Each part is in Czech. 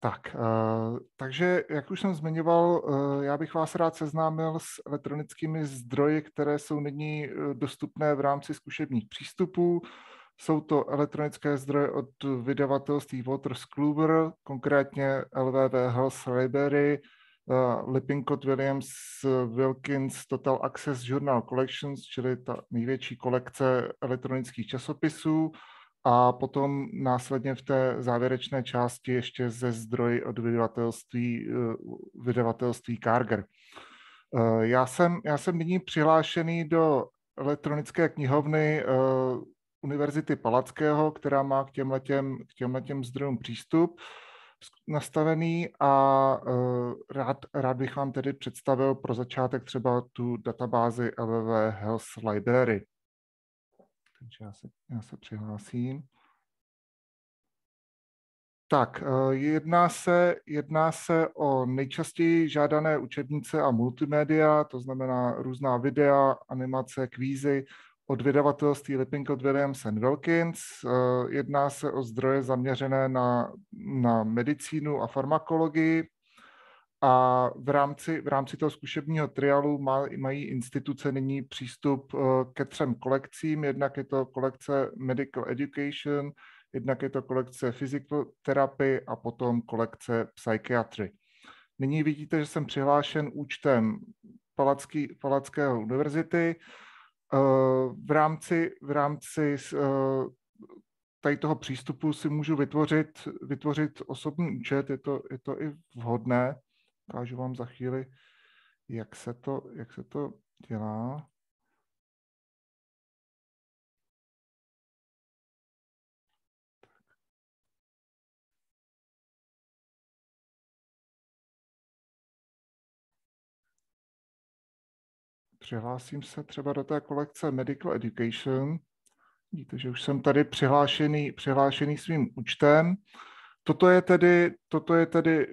Takže, jak už jsem zmiňoval, já bych vás rád seznámil s elektronickými zdroji, které jsou nyní dostupné v rámci zkušebních přístupů. Jsou to elektronické zdroje od vydavatelství Wolters Kluwer, konkrétně LWW Health Library, Lippincott Williams Wilkins Total Access Journal Collections, čili ta největší kolekce elektronických časopisů, a potom následně v té závěrečné části ještě ze zdroji od vydavatelství Karger. Já jsem nyní přihlášený do elektronické knihovny Univerzity Palackého, která má k těmhletěm zdrojům přístup nastavený, a rád bych vám tedy představil pro začátek třeba tu databázi LWW Health Library. Takže já se přihlásím. Tak, jedná se o nejčastěji žádané učebnice a multimédia, to znamená různá videa, animace, kvízy od vydavatelství Lippincott Williams & Wilkins. Jedná se o zdroje zaměřené na medicínu a farmakologii. A v rámci toho zkušebního trialu mají instituce nyní přístup ke 3 kolekcím. Jednak je to kolekce Medical Education, jednak je to kolekce Physical Therapy a potom kolekce Psychiatry. Nyní vidíte, že jsem přihlášen účtem Palackého univerzity. V rámci tady toho přístupu si můžu vytvořit osobní účet, je to i vhodné. Ukážu vám za chvíli, jak se to dělá. Přihlásím se třeba do té kolekce Medical Education. Vidíte, že už jsem tady přihlášený svým účtem. Toto je tedy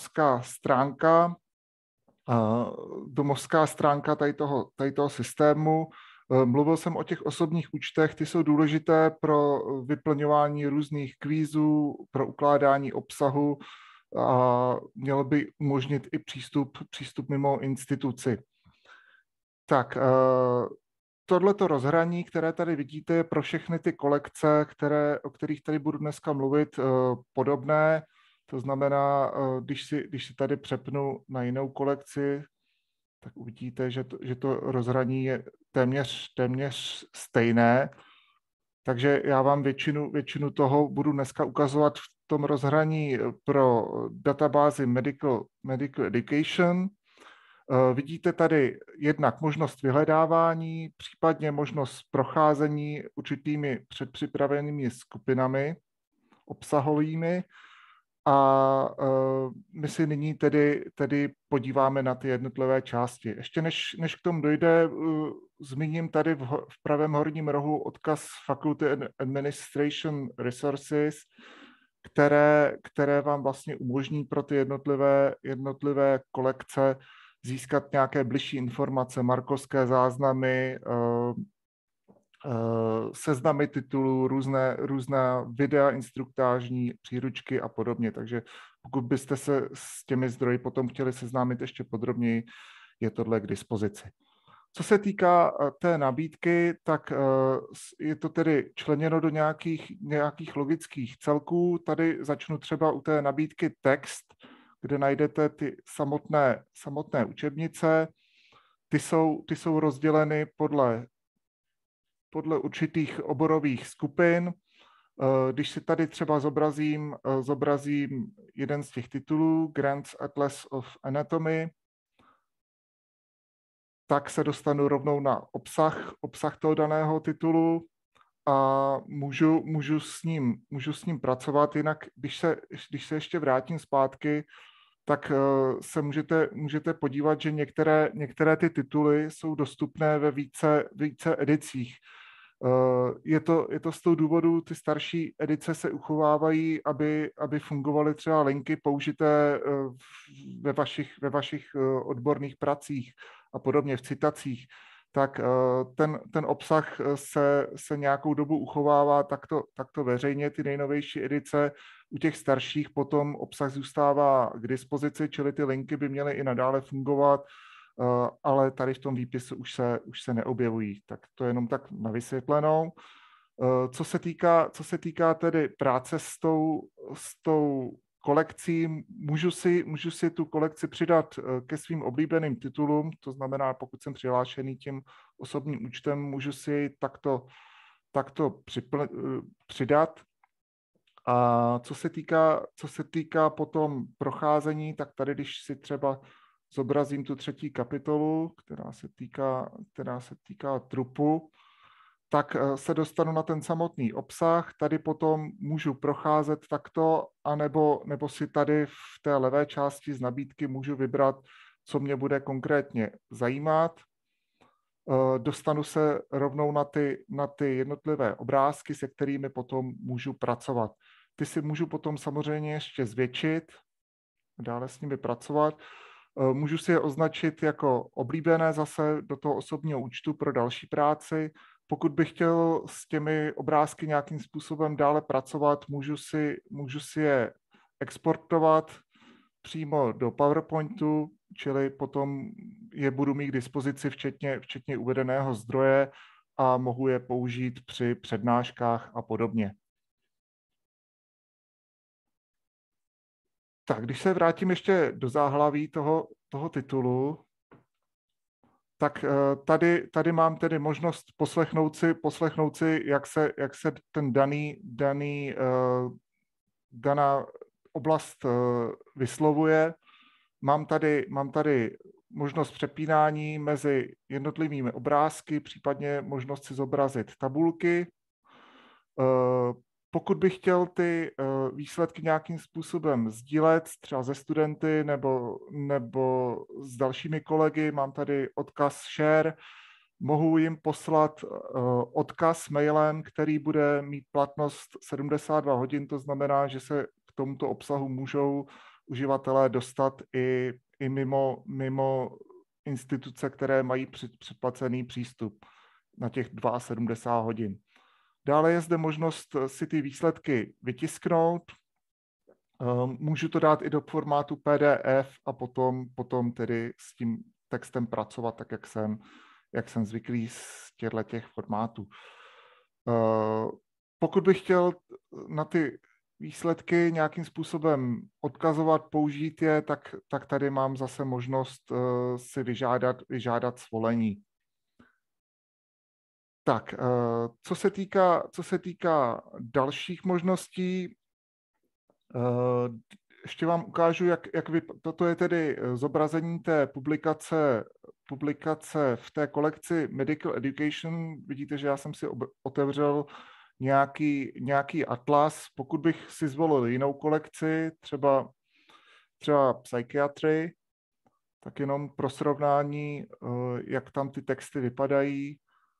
domovská stránka tady toho systému. Mluvil jsem o těch osobních účtech, ty jsou důležité pro vyplňování různých kvízů, pro ukládání obsahu a mělo by umožnit i přístup mimo instituci. Tak, tohleto rozhraní, které tady vidíte, je pro všechny ty kolekce, o kterých tady budu dneska mluvit, podobné. To znamená, když si tady přepnu na jinou kolekci, tak uvidíte, že to rozhraní je téměř stejné. Takže já vám většinu toho budu dneska ukazovat v tom rozhraní pro databázi Medical Education. Vidíte tady jednak možnost vyhledávání, případně možnost procházení určitými předpřipravenými skupinami obsahovými. A my si nyní tedy podíváme na ty jednotlivé části. Ještě než k tomu dojde, zmíním tady v pravém horním rohu odkaz Faculty Administration Resources, které vám vlastně umožní pro ty jednotlivé kolekce získat nějaké bližší informace, markovské záznamy, seznamy titulů, různá videa, instruktážní příručky a podobně. Takže pokud byste se s těmi zdroji potom chtěli seznámit ještě podrobněji, je tohle k dispozici. Co se týká té nabídky, tak je to tedy členěno do nějakých logických celků. Tady začnu třeba u té nabídky text, kde najdete ty samotné učebnice. Ty jsou rozděleny podle určitých oborových skupin. Když si tady třeba zobrazím jeden z těch titulů, Grant's Atlas of Anatomy, tak se dostanu rovnou na obsah toho daného titulu a můžu s ním pracovat. Jinak, když se ještě vrátím zpátky, tak se můžete podívat, že některé ty tituly jsou dostupné ve více edicích. Je to z toho důvodu, ty starší edice se uchovávají, aby fungovaly třeba linky použité ve vašich odborných pracích a podobně v citacích. tak ten obsah se nějakou dobu uchovává takto veřejně, ty nejnovější edice. U těch starších potom obsah zůstává k dispozici, čili ty linky by měly i nadále fungovat, ale tady v tom výpisu už se neobjevují. Tak to je jenom tak na vysvětlenou. Co se týká tedy práce s tou kolekcí, můžu si tu kolekci přidat ke svým oblíbeným titulům, to znamená, pokud jsem přihlášený tím osobním účtem, můžu si ji takto přidat. A co se týká potom procházení, tak tady, když si třeba zobrazím tu 3. kapitolu, která se týká trupu, tak se dostanu na ten samotný obsah. Tady potom můžu procházet takto, nebo si tady v té levé části z nabídky můžu vybrat, co mě bude konkrétně zajímat. Dostanu se rovnou na ty jednotlivé obrázky, se kterými potom můžu pracovat. Ty si můžu potom samozřejmě ještě zvětšit, dále s nimi pracovat. Můžu si je označit jako oblíbené zase do toho osobního účtu pro další práci. Pokud bych chtěl s těmi obrázky nějakým způsobem dále pracovat, můžu si je exportovat přímo do PowerPointu, čili potom je budu mít k dispozici včetně uvedeného zdroje a mohu je použít při přednáškách a podobně. Tak, když se vrátím ještě do záhlaví toho titulu, tak tady mám tedy možnost poslechnout si, jak se ten daná oblast vyslovuje. Mám tady možnost přepínání mezi jednotlivými obrázky, případně možnost si zobrazit tabulky. Pokud bych chtěl ty výsledky nějakým způsobem sdílet, třeba ze studenty nebo s dalšími kolegy, mám tady odkaz share, mohu jim poslat odkaz mailem, který bude mít platnost 72 hodin, to znamená, že se k tomuto obsahu můžou uživatelé dostat i mimo instituce, které mají předplacený přístup na těch 72 hodin. Dále je zde možnost si ty výsledky vytisknout. Můžu to dát i do formátu PDF a potom tedy s tím textem pracovat, tak jak jsem zvyklý z těch formátů. Pokud bych chtěl na ty výsledky nějakým způsobem odkazovat, použít je, tak tady mám zase možnost si vyžádat svolení. Tak, co se týká dalších možností, ještě vám ukážu, toto je tedy zobrazení té publikace v té kolekci Medical Education. Vidíte, že já jsem si otevřel nějaký atlas. Pokud bych si zvolil jinou kolekci, třeba Psychiatry, tak jenom pro srovnání, jak tam ty texty vypadají,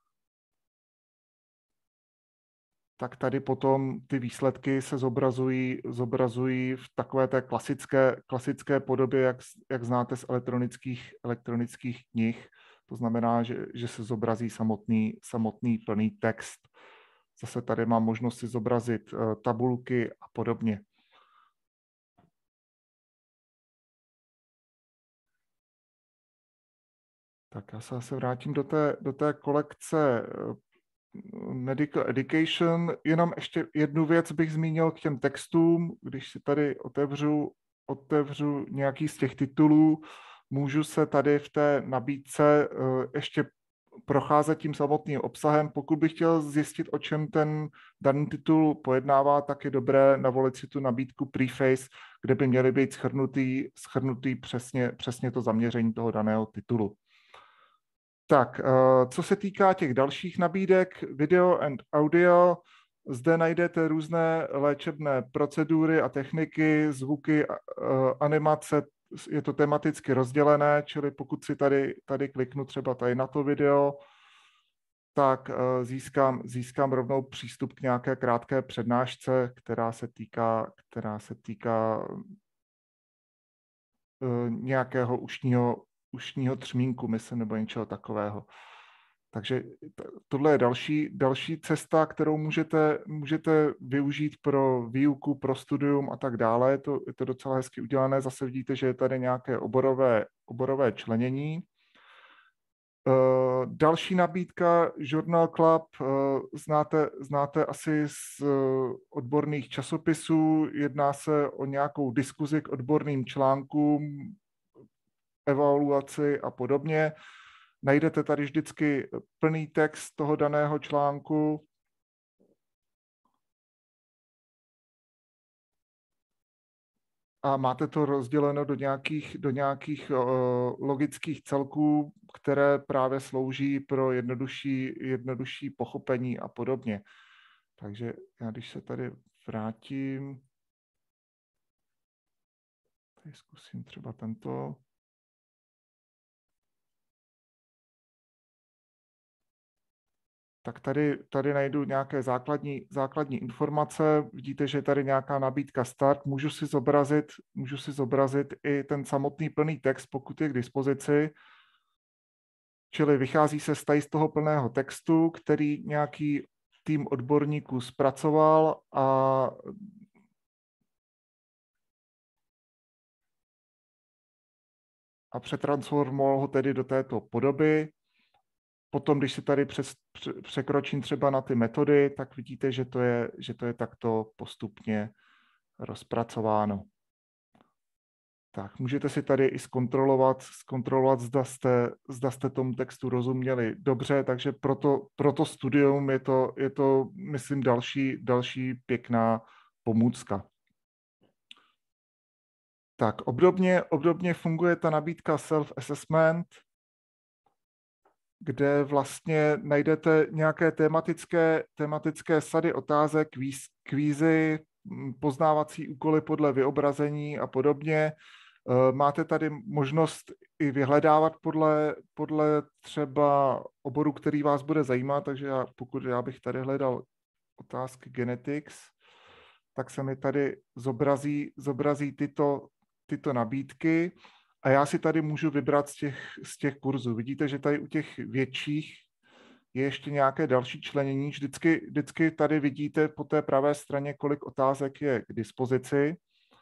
tak tady potom ty výsledky se zobrazují v takové té klasické podobě, jak znáte z elektronických knih. To znamená, že se zobrazí samotný plný text. Zase tady mám možnost si zobrazit tabulky a podobně. Tak já se zase vrátím do té kolekce Medical Education. Jenom ještě jednu věc bych zmínil k těm textům. Když si tady otevřu nějaký z těch titulů, můžu se tady v té nabídce ještě procházet tím samotným obsahem. Pokud bych chtěl zjistit, o čem ten daný titul pojednává, tak je dobré navolit si tu nabídku Preface, kde by měly být shrnutý přesně to zaměření toho daného titulu. Tak, co se týká těch dalších nabídek, video and audio, zde najdete různé léčebné procedury a techniky, zvuky, animace, je to tematicky rozdělené, čili pokud si tady kliknu třeba tady na to video, tak získám rovnou přístup k nějaké krátké přednášce, která se týká nějakého ušního třmínku, myslím, nebo něčeho takového. Takže tohle je další cesta, kterou můžete využít pro výuku, pro studium a tak dále. Je to docela hezky udělané. Zase vidíte, že je tady nějaké oborové členění. Další nabídka Journal Club, znáte asi z odborných časopisů, jedná se o nějakou diskuzi k odborným článkům, evaluaci a podobně. Najdete tady vždycky plný text toho daného článku. A máte to rozděleno do nějakých logických celků, které právě slouží pro jednodušší pochopení a podobně. Takže já když se tady vrátím, tady zkusím třeba tento. Tak tady najdu nějaké základní informace. Vidíte, že je tady nějaká nabídka start. Můžu si zobrazit i ten samotný plný text, pokud je k dispozici. Čili vychází se z toho plného textu, který nějaký tým odborníků zpracoval a přetransformoval ho tedy do této podoby. Potom, když se tady překročím třeba na ty metody, tak vidíte, že to je takto postupně rozpracováno. Tak, můžete si tady i zkontrolovat, zda jste tomu textu rozuměli dobře, takže pro to studium je to, myslím, další pěkná pomůcka. Tak, obdobně funguje ta nabídka self-assessment, kde vlastně najdete nějaké tematické sady otázek, kvízy, poznávací úkoly podle vyobrazení a podobně. Máte tady možnost i vyhledávat podle třeba oboru, který vás bude zajímat, takže pokud já bych tady hledal otázky genetics, tak se mi tady zobrazí tyto nabídky a já si tady můžu vybrat z těch kurzů. Vidíte, že tady u těch větších je ještě nějaké další členění. Vždycky tady vidíte po té pravé straně, kolik otázek je k dispozici.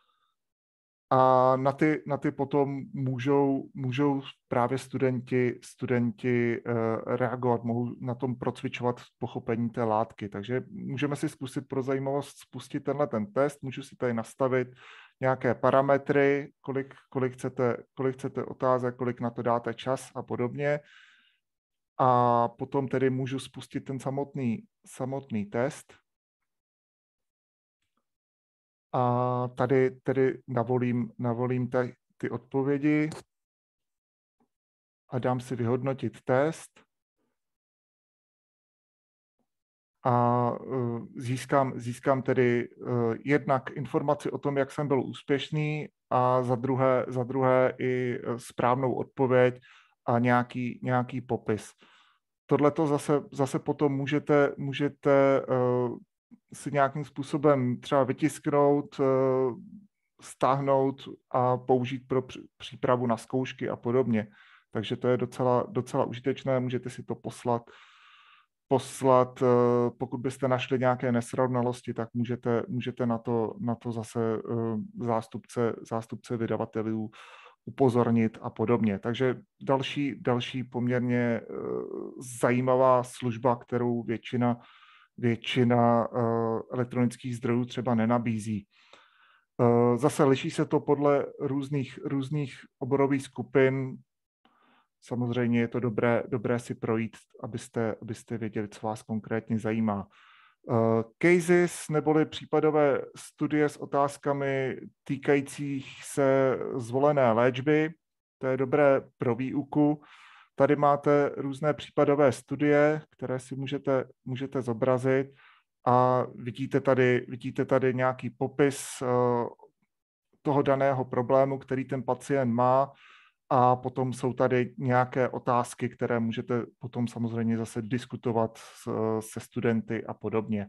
A na ty potom můžou právě studenti reagovat, mohou na tom procvičovat pochopení té látky. Takže můžeme si zkusit pro zajímavost spustit ten test, můžu si tady nastavit nějaké parametry, kolik chcete otázek, kolik na to dáte čas a podobně. A potom tedy můžu spustit ten samotný test. A tady tedy navolím ty odpovědi a dám si vyhodnotit test a získám tedy jednak informaci o tom, jak jsem byl úspěšný a za druhé i správnou odpověď a nějaký popis. Tohleto zase potom můžete si nějakým způsobem třeba vytisknout, stáhnout a použít pro přípravu na zkoušky a podobně. Takže to je docela užitečné, můžete si to poslat, pokud byste našli nějaké nesrovnalosti, tak můžete na to zase zástupce vydavatelů upozornit a podobně. Takže další poměrně zajímavá služba, kterou většina elektronických zdrojů třeba nenabízí. Zase liší se to podle různých oborových skupin. Samozřejmě je to dobré si projít, abyste věděli, co vás konkrétně zajímá. Cases neboli případové studie s otázkami týkajících se zvolené léčby, to je dobré pro výuku. Tady máte různé případové studie, které si můžete zobrazit a vidíte tady nějaký popis toho daného problému, který ten pacient má a potom jsou tady nějaké otázky, které můžete potom samozřejmě zase diskutovat se studenty a podobně.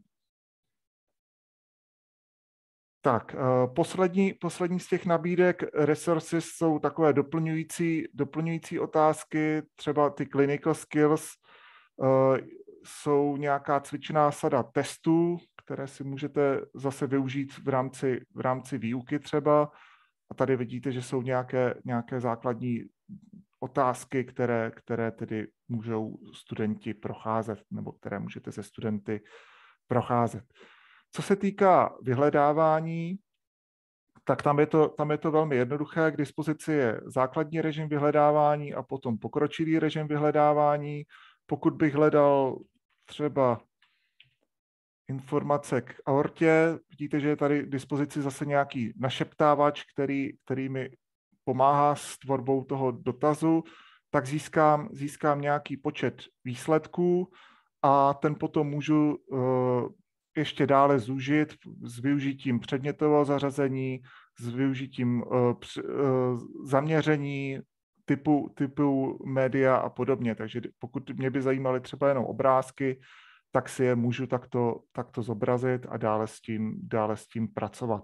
Tak, poslední z těch nabídek resources jsou takové doplňující otázky, třeba ty clinical skills. Jsou nějaká cvičená sada testů, které si můžete zase využít v rámci výuky třeba. A tady vidíte, že jsou nějaké základní otázky, které tedy můžou studenti procházet, nebo které můžete se studenty procházet. Co se týká vyhledávání, tak tam je to velmi jednoduché. K dispozici je základní režim vyhledávání a potom pokročilý režim vyhledávání. Pokud bych hledal třeba informace k aortě, vidíte, že je tady k dispozici zase nějaký našeptávač, který mi pomáhá s tvorbou toho dotazu, tak získám nějaký počet výsledků a ten potom můžu ještě dále zúžit s využitím předmětového zařazení, s využitím zaměření, typu média a podobně. Takže pokud mě by zajímaly třeba jenom obrázky, tak si je můžu takto zobrazit a dále s tím pracovat.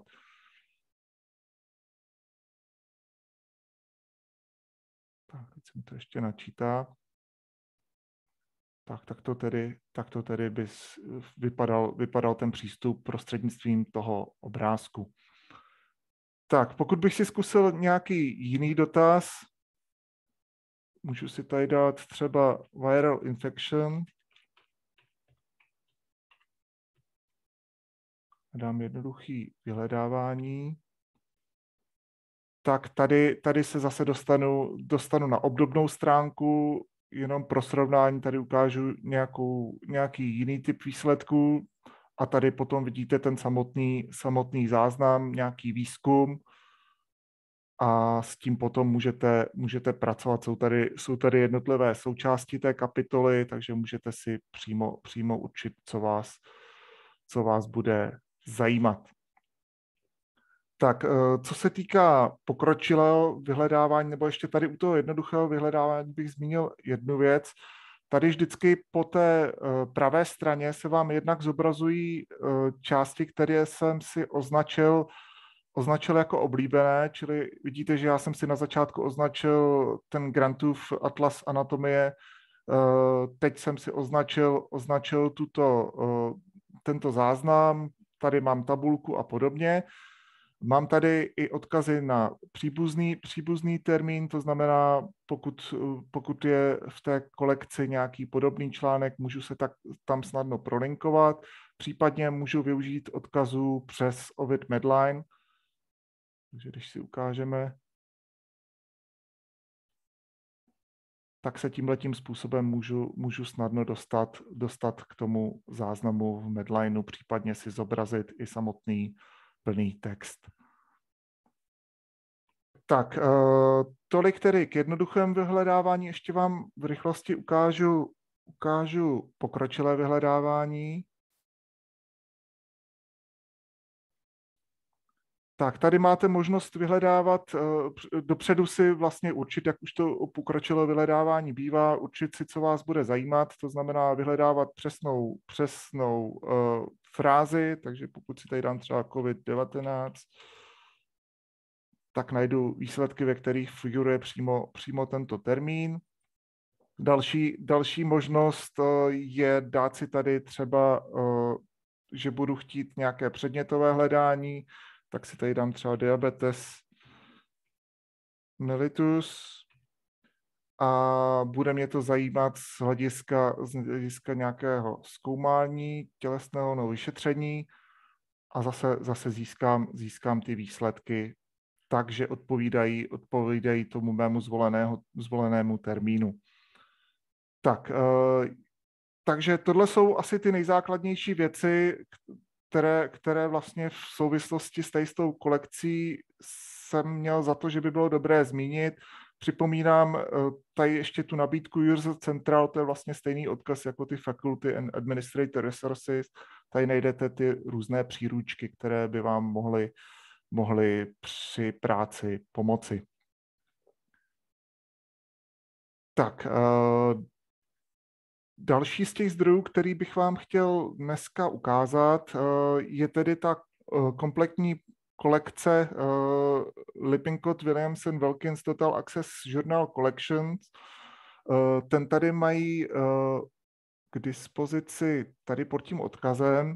Tak, teď se mi to ještě načítá. Tak to tedy by vypadal ten přístup prostřednictvím toho obrázku. Tak, pokud bych si zkusil nějaký jiný dotaz, můžu si tady dát třeba viral infection. Dám jednoduchý vyhledávání. Tak tady se zase dostanu na obdobnou stránku, jenom pro srovnání tady ukážu nějaký jiný typ výsledků a tady potom vidíte ten samotný záznam, nějaký výzkum a s tím potom můžete pracovat. Jsou tady jednotlivé součásti té kapitoly, takže můžete si přímo určit, co vás bude zajímat. Tak, co se týká pokročilého vyhledávání, nebo ještě tady u toho jednoduchého vyhledávání bych zmínil jednu věc. Tady vždycky po té pravé straně se vám jednak zobrazují části, které jsem si označil jako oblíbené, čili vidíte, že já jsem si na začátku označil ten Grantův atlas anatomie, teď jsem si označil tento záznam, tady mám tabulku a podobně. Mám tady i odkazy na příbuzný termín, to znamená, pokud je v té kolekci nějaký podobný článek, můžu se tam snadno prolinkovat, případně můžu využít odkazů přes Ovid Medline. Takže když si ukážeme, tak se tímhletím způsobem můžu snadno dostat k tomu záznamu v Medlineu, případně si zobrazit i samotný plný text. Tak, tolik tedy k jednoduchému vyhledávání. Ještě vám v rychlosti ukážu pokročilé vyhledávání. Tak, tady máte možnost vyhledávat, dopředu si vlastně určit, jak už to pokročilé vyhledávání bývá, určit si, co vás bude zajímat, to znamená vyhledávat přesnou frázi, takže pokud si tady dám třeba COVID-19, tak najdu výsledky, ve kterých figuruje přímo tento termín. Další možnost je dát si tady třeba, že budu chtít nějaké předmětové hledání, tak si tady dám třeba diabetes mellitus a bude mě to zajímat z hlediska nějakého zkoumání tělesného nebo vyšetření a zase získám ty výsledky takže odpovídají tomu mému zvolenému termínu. Tak, takže tohle jsou asi ty nejzákladnější věci, které vlastně v souvislosti s tou kolekcí jsem měl za to, že by bylo dobré zmínit. Připomínám tady ještě tu nabídku User Central, to je vlastně stejný odkaz jako ty Faculty and Administrator Resources. Tady najdete ty různé příručky, které by vám mohli při práci pomoci. Tak, další z těch zdrojů, který bych vám chtěl dneska ukázat, je tedy ta kompletní kolekce Lippincott Williamson Wilkins Total Access Journal Collections. Ten tady mají k dispozici tady pod tím odkazem.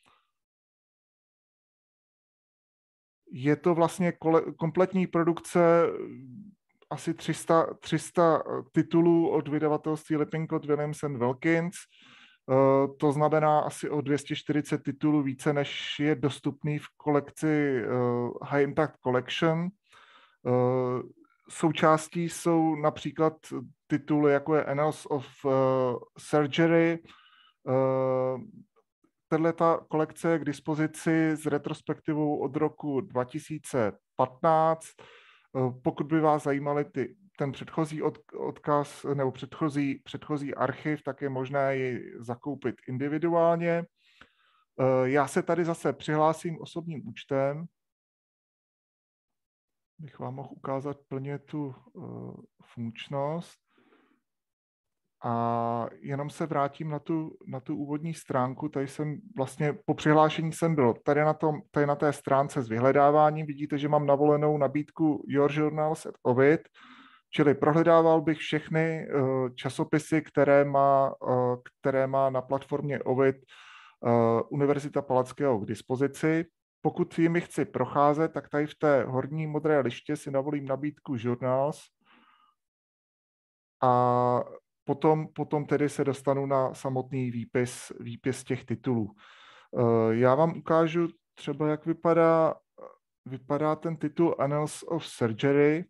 Je to vlastně kompletní produkce asi 300 titulů od vydavatelství Lippincott Williamson Wilkins. To znamená asi o 240 titulů více, než je dostupný v kolekci High Impact Collection. Součástí jsou například tituly, jako je Annals of Surgery. Tato kolekce je k dispozici s retrospektivou od roku 2015. Pokud by vás zajímaly ten předchozí odkaz nebo předchozí archiv, tak je možné ji zakoupit individuálně. Já se tady zase přihlásím osobním účtem, bych vám mohl ukázat plně tu funkčnost. A jenom se vrátím na tu úvodní stránku. Tady jsem vlastně po přihlášení jsem byl tady na té stránce s vyhledáváním. Vidíte, že mám navolenou nabídku Your Journals at Ovid, čili prohledával bych všechny časopisy, které má na platformě Ovid Univerzita Palackého k dispozici. Pokud jimi chci procházet, tak tady v té horní modré liště si navolím nabídku Journals a potom tedy se dostanu na samotný výpis těch titulů. Já vám ukážu třeba, jak vypadá ten titul Annals of Surgery.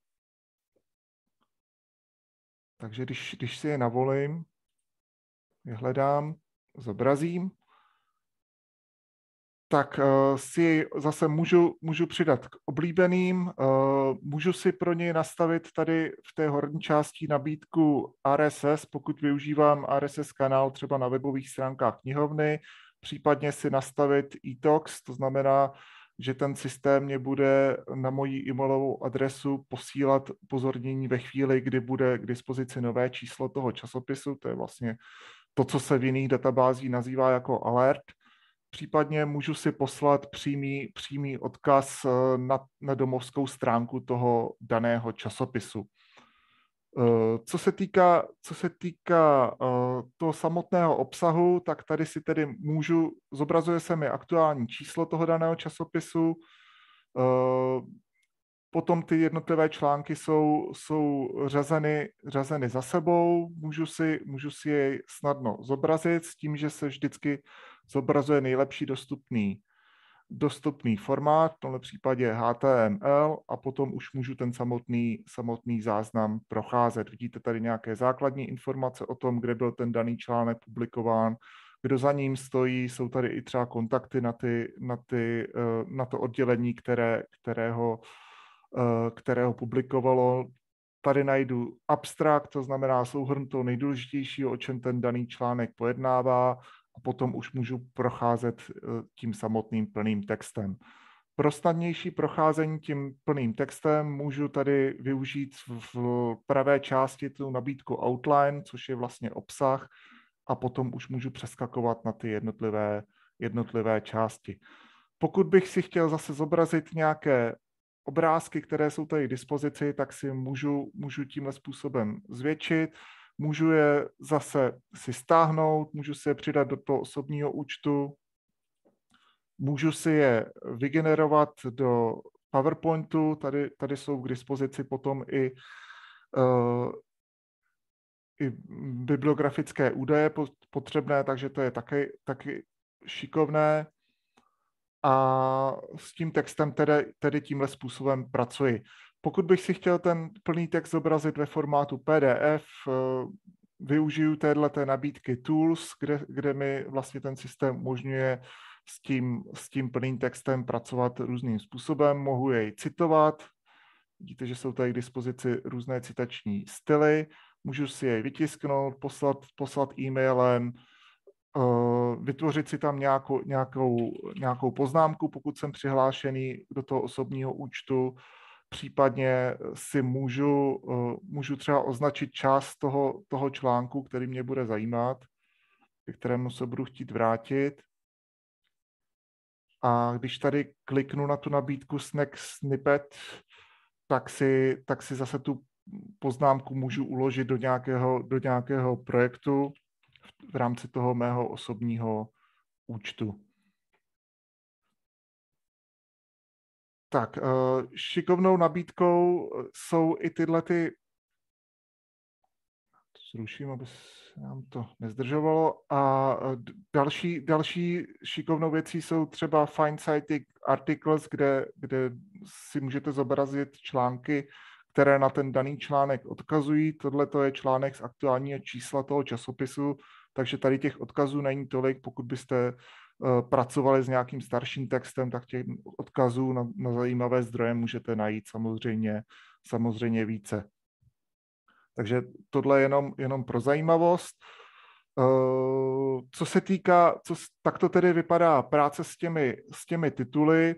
Takže když si je navolím, vyhledám, zobrazím, tak si zase můžu přidat k oblíbeným. Můžu si pro něj nastavit tady v té horní části nabídku RSS, pokud využívám RSS kanál třeba na webových stránkách knihovny, případně si nastavit e-tox, to znamená, že ten systém mě bude na moji e-mailovou adresu posílat upozornění ve chvíli, kdy bude k dispozici nové číslo toho časopisu. To je vlastně to, co se v jiných databázích nazývá jako alert. Případně můžu si poslat přímý odkaz na domovskou stránku toho daného časopisu. Co se týká toho samotného obsahu, tak tady si tedy zobrazuje se mi aktuální číslo toho daného časopisu. Potom ty jednotlivé články jsou řazeny za sebou, můžu si jej snadno zobrazit s tím, že se vždycky zobrazuje nejlepší dostupný formát, v tomhle případě HTML, a potom už můžu ten samotný záznam procházet. Vidíte tady nějaké základní informace o tom, kde byl ten daný článek publikován, kdo za ním stojí, jsou tady i třeba kontakty na to oddělení, kterého publikovalo. Tady najdu abstrakt, to znamená souhrn toho nejdůležitějšího, o čem ten daný článek pojednává, a potom už můžu procházet tím samotným plným textem. Pro snadnější procházení tím plným textem můžu tady využít v pravé části tu nabídku Outline, což je vlastně obsah, a potom už můžu přeskakovat na ty jednotlivé části. Pokud bych si chtěl zase zobrazit nějaké obrázky, které jsou tady k dispozici, tak si můžu tímhle způsobem zvětšit. Můžu je zase si stáhnout, můžu si je přidat do toho osobního účtu, můžu si je vygenerovat do PowerPointu, tady jsou k dispozici potom i bibliografické údaje potřebné, takže to je taky šikovné. A s tím textem tedy tímhle způsobem pracuji. Pokud bych si chtěl ten plný text zobrazit ve formátu PDF, využiju téhleté nabídky Tools, kde mi vlastně ten systém umožňuje s tím plným textem pracovat různým způsobem. Mohu jej citovat, vidíte, že jsou tady k dispozici různé citační styly, můžu si jej vytisknout, poslat e-mailem, vytvořit si tam nějakou poznámku, pokud jsem přihlášený do toho osobního účtu. Případně si můžu třeba označit část toho článku, který mě bude zajímat, ke kterému se budu chtít vrátit. A když tady kliknu na tu nabídku Snack Snippet, tak si zase tu poznámku můžu uložit do nějakého projektu. v rámci toho mého osobního účtu. Tak, šikovnou nabídkou jsou i tyhle ty, zruším, aby se nám to nezdržovalo, a další šikovnou věcí jsou třeba Findsighted Articles, kde si můžete zobrazit články, které na ten daný článek odkazují. Tohle to je článek z aktuálního čísla toho časopisu, takže tady těch odkazů není tolik. Pokud byste pracovali s nějakým starším textem, tak těch odkazů na zajímavé zdroje můžete najít samozřejmě více. Takže tohle je jenom pro zajímavost. Co se týká, tak to tedy vypadá práce s těmi tituly,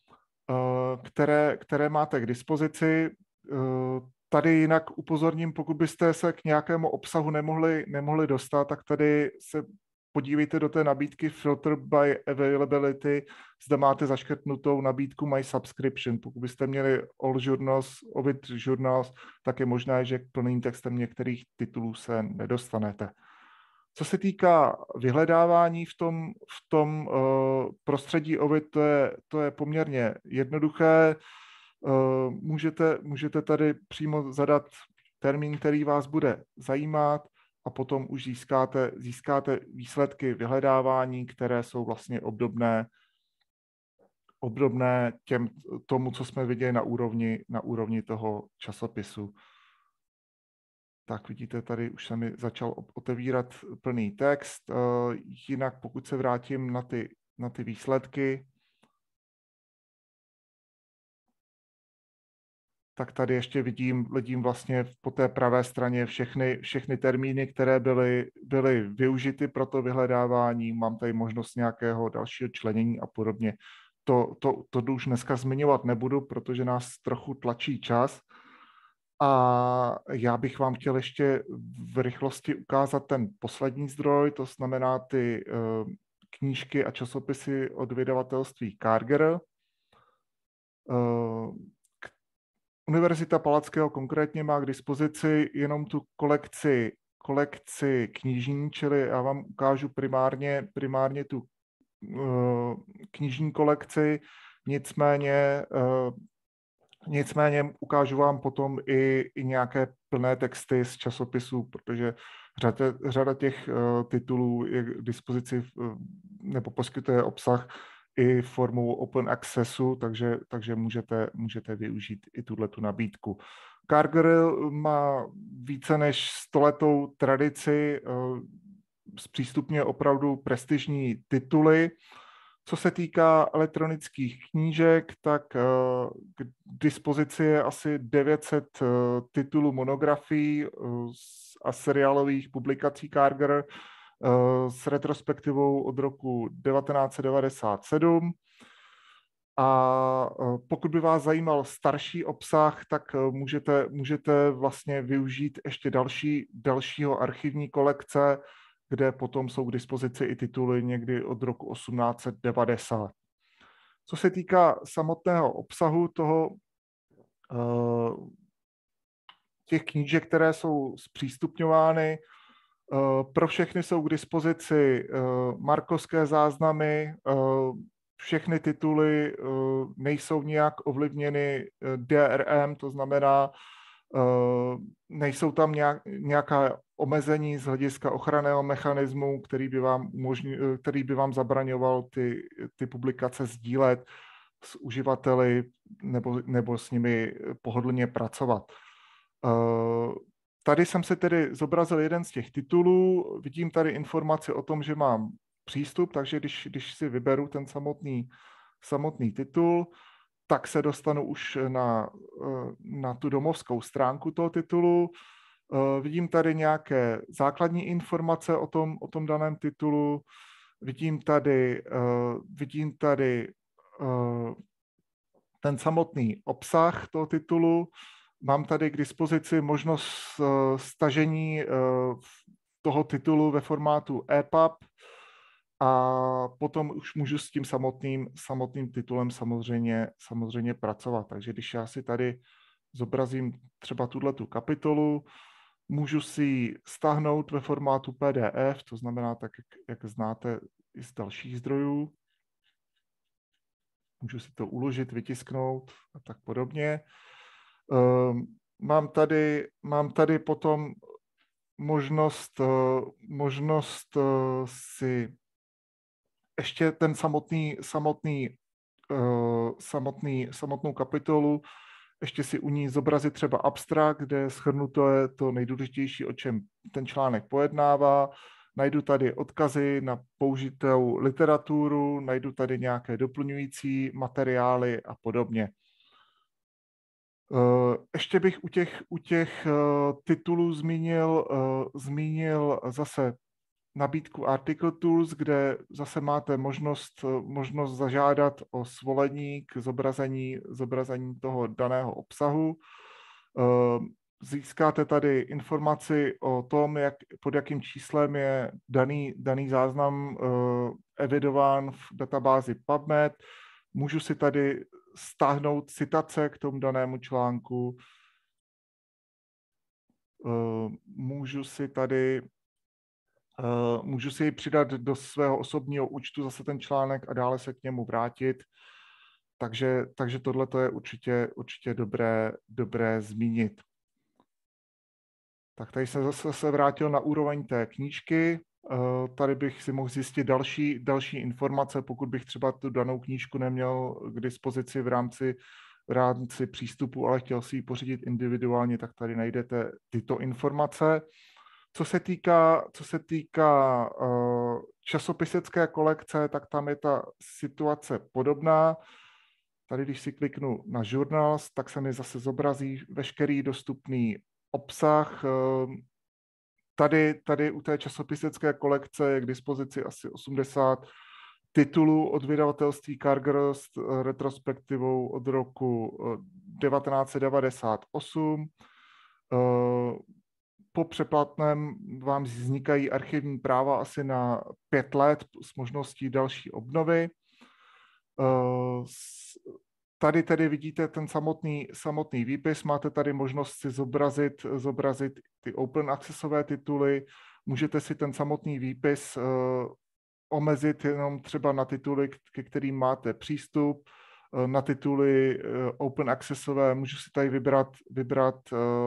které máte k dispozici. Tady jinak upozorním, pokud byste se k nějakému obsahu nemohli dostat, tak tady se podívejte do té nabídky Filter by Availability, zde máte zaškrtnutou nabídku My Subscription. Pokud byste měli All Journals, Ovid Journals, tak je možné, že k plným textem některých titulů se nedostanete. Co se týká vyhledávání v tom prostředí Ovid, to je poměrně jednoduché. Můžete tady přímo zadat termín, který vás bude zajímat, a potom už získáte výsledky vyhledávání, které jsou vlastně obdobné tomu, co jsme viděli na úrovni toho časopisu. Tak vidíte, tady už se mi začal otevírat plný text. Jinak pokud se vrátím na ty výsledky, tak tady ještě vidím vlastně po té pravé straně všechny termíny, které byly využity pro to vyhledávání. Mám tady možnost nějakého dalšího členění a podobně. To už dneska zmiňovat nebudu, protože nás trochu tlačí čas. A já bych vám chtěl ještě v rychlosti ukázat ten poslední zdroj, to znamená ty knížky a časopisy od vydavatelství Karger. Univerzita Palackého konkrétně má k dispozici jenom tu kolekci knižní, čili já vám ukážu primárně tu knižní kolekci, nicméně ukážu vám potom i nějaké plné texty z časopisů, protože řada těch titulů je k dispozici nebo poskytuje obsah i formou open accessu, takže můžete využít i tuhletu nabídku. Karger má více než 100letou tradici, zpřístupňuje opravdu prestižní tituly. Co se týká elektronických knížek, tak k dispozici je asi 900 titulů monografií a seriálových publikací Karger s retrospektivou od roku 1997. A pokud by vás zajímal starší obsah, tak můžete vlastně využít ještě dalšího archivní kolekce, kde potom jsou k dispozici i tituly někdy od roku 1890. Co se týká samotného obsahu těch knížek, které jsou zpřístupňovány, pro všechny jsou k dispozici markovské záznamy, všechny tituly nejsou nijak ovlivněny DRM, to znamená, nejsou tam nějaká omezení z hlediska ochranného mechanismu, který by vám zabraňoval ty publikace sdílet s uživateli nebo s nimi pohodlně pracovat. Tady jsem se tedy zobrazil jeden z těch titulů, vidím tady informaci o tom, že mám přístup, takže když si vyberu ten samotný titul, tak se dostanu už na tu domovskou stránku toho titulu. Vidím tady nějaké základní informace o tom daném titulu, vidím tady ten samotný obsah toho titulu, mám tady k dispozici možnost stažení toho titulu ve formátu EPUB a potom už můžu s tím samotným titulem samozřejmě pracovat. Takže když já si tady zobrazím třeba tuhletu kapitolu, Můžu si ji stáhnout ve formátu PDF, to znamená tak, jak znáte i z dalších zdrojů. Můžu si to uložit, vytisknout a tak podobně. Mám tady potom možnost si ještě ten samotnou kapitolu, ještě si u ní zobrazit třeba abstrakt, kde je shrnuto je to nejdůležitější, o čem ten článek pojednává. Najdu tady odkazy na použitou literaturu, najdu tady nějaké doplňující materiály a podobně. Ještě bych u těch titulů zmínil zase nabídku Article Tools, kde zase máte možnost zažádat o svolení k zobrazení toho daného obsahu. Získáte tady informaci o tom, pod jakým číslem je daný záznam evidován v databázi PubMed. Můžu si tady stáhnout citace k tomu danému článku. Můžu si ji přidat do svého osobního účtu zase ten článek a dále se k němu vrátit. Takže tohle je určitě dobré zmínit. Tak tady jsem zase vrátil na úroveň té knížky. Tady bych si mohl zjistit další informace, pokud bych třeba tu danou knížku neměl k dispozici v rámci přístupu, ale chtěl si ji pořídit individuálně, tak tady najdete tyto informace. Co se týká časopisecké kolekce, tak tam je ta situace podobná. Tady, když si kliknu na Journals, tak se mi zase zobrazí veškerý dostupný obsah. Tady u té časopisecké kolekce je k dispozici asi 80 titulů od vydavatelství Karger s retrospektivou od roku 1998. Po přeplatném vám vznikají archivní práva asi na 5 let s možností další obnovy. Tady tedy vidíte ten samotný výpis, máte tady možnost si zobrazit ty open accessové tituly, můžete si ten samotný výpis omezit jenom třeba na tituly, ke kterým máte přístup, na tituly open accessové, můžu si tady vybrat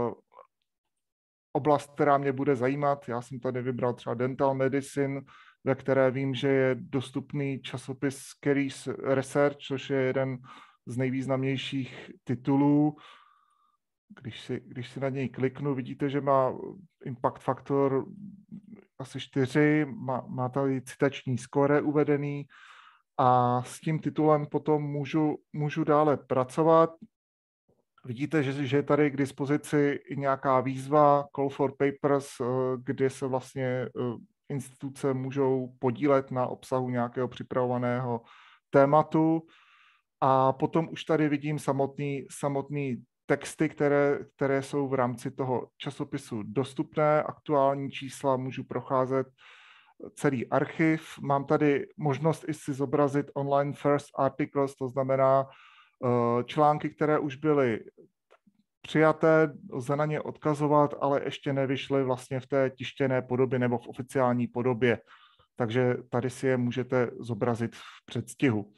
oblast, která mě bude zajímat. Já jsem tady vybral třeba Dental Medicine, ve které vím, že je dostupný časopis Careers Research, což je jeden z nejvýznamnějších titulů. Když si na něj kliknu, vidíte, že má impact faktor asi 4, má tady citační skóre uvedený a s tím titulem potom můžu dále pracovat. Vidíte, že je tady k dispozici i nějaká výzva, call for papers, kde se vlastně instituce můžou podílet na obsahu nějakého připravovaného tématu. A potom už tady vidím samotný texty, které jsou v rámci toho časopisu dostupné. Aktuální čísla můžu procházet celý archiv. Mám tady možnost i si zobrazit online first articles, to znamená články, které už byly přijaté, lze na ně odkazovat, ale ještě nevyšly vlastně v té tištěné podobě nebo v oficiální podobě. Takže tady si je můžete zobrazit v předstihu.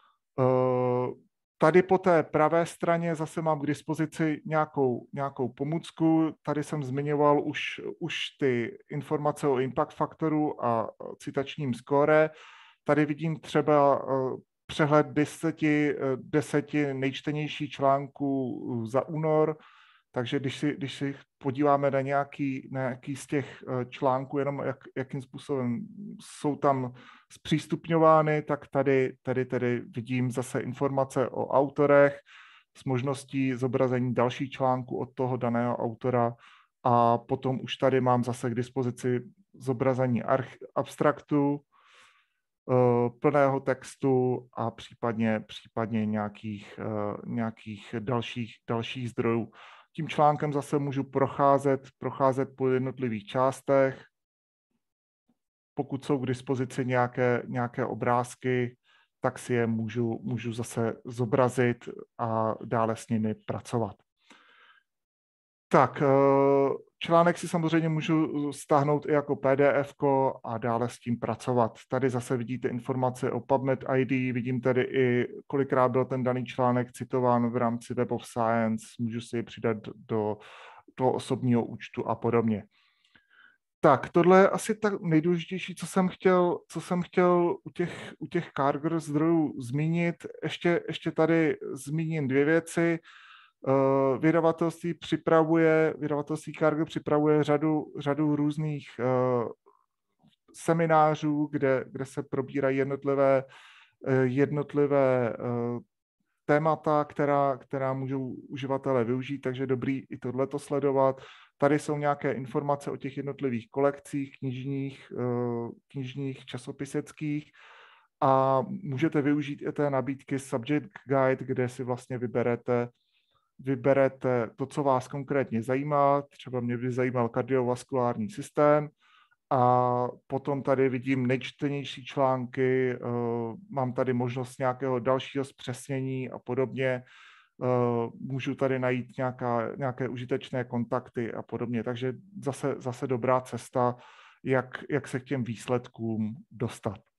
Tady po té pravé straně zase mám k dispozici nějakou pomůcku. Tady jsem zmiňoval už ty informace o impact faktoru a citačním skóre. Tady vidím třeba přehled 10 nejčtenějších článků za únor, takže když si podíváme na nějaký z těch článků, jenom jakým způsobem jsou tam zpřístupňovány, tak tady vidím zase informace o autorech s možností zobrazení dalších článků od toho daného autora a potom už tady mám zase k dispozici zobrazení abstraktu, plného textu a případně nějakých dalších zdrojů. Tím článkem zase můžu procházet po jednotlivých částech. Pokud jsou k dispozici nějaké obrázky, tak si je můžu zase zobrazit a dále s nimi pracovat. Tak, článek si samozřejmě můžu stáhnout i jako PDF a dále s tím pracovat. Tady zase vidíte informace o PubMed ID, vidím tady i kolikrát byl ten daný článek citován v rámci Web of Science, můžu si ji přidat do toho osobního účtu a podobně. Tak, tohle je asi tak nejdůležitější, co jsem chtěl u těch Karger zdrojů zmínit. Ještě tady zmíním dvě věci. Vydavatelství Karger připravuje řadu různých seminářů, kde se probírají jednotlivé témata, která můžou uživatelé využít, takže dobrý i tohleto sledovat. Tady jsou nějaké informace o těch jednotlivých kolekcích knižních, časopiseckých a můžete využít i té nabídky Subject Guide, kde si vlastně vyberete to, co vás konkrétně zajímá. Třeba mě by zajímal kardiovaskulární systém, a potom tady vidím nejčtenější články, mám tady možnost nějakého dalšího zpřesnění a podobně. Můžu tady najít nějaké užitečné kontakty a podobně. Takže zase dobrá cesta, jak se k těm výsledkům dostat.